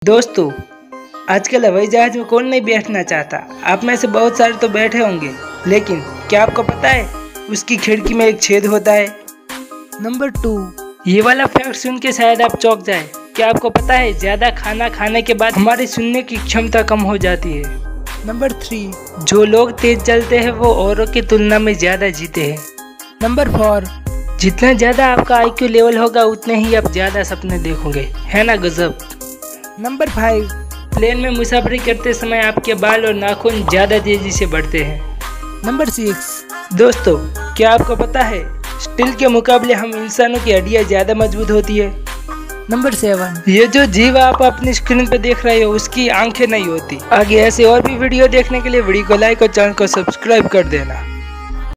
दोस्तों, आजकल हवाई जहाज में कौन नहीं बैठना चाहता। आप में से बहुत सारे तो बैठे होंगे, लेकिन क्या आपको पता है उसकी खिड़की में एक छेद होता है। नंबर 2, ये वाला फैक्ट सुन के शायद आप चौंक जाए। क्या आपको पता है ज्यादा खाना खाने के बाद हमारी सुनने की क्षमता कम हो जाती है। नंबर 3, जो लोग तेज चलते हैं वो औरों की तुलना में ज्यादा जीते हैं। नंबर 4, जितना ज्यादा आपका IQ लेवल होगा उतने ही आप ज्यादा सपने देखोगे, है ना गजब। नंबर 5, प्लेन में मुसाफरी करते समय आपके बाल और नाखून ज्यादा तेजी से बढ़ते हैं। नंबर 6, दोस्तों क्या आपको पता है स्टील के मुकाबले हम इंसानों की हड्डियां ज्यादा मजबूत होती है। नंबर 7, ये जो जीव आप अपनी स्क्रीन पे देख रहे हो उसकी आंखें नहीं होती। आगे ऐसे और भी वीडियो देखने के लिए वीडियो को लाइक और चैनल को सब्सक्राइब कर देना।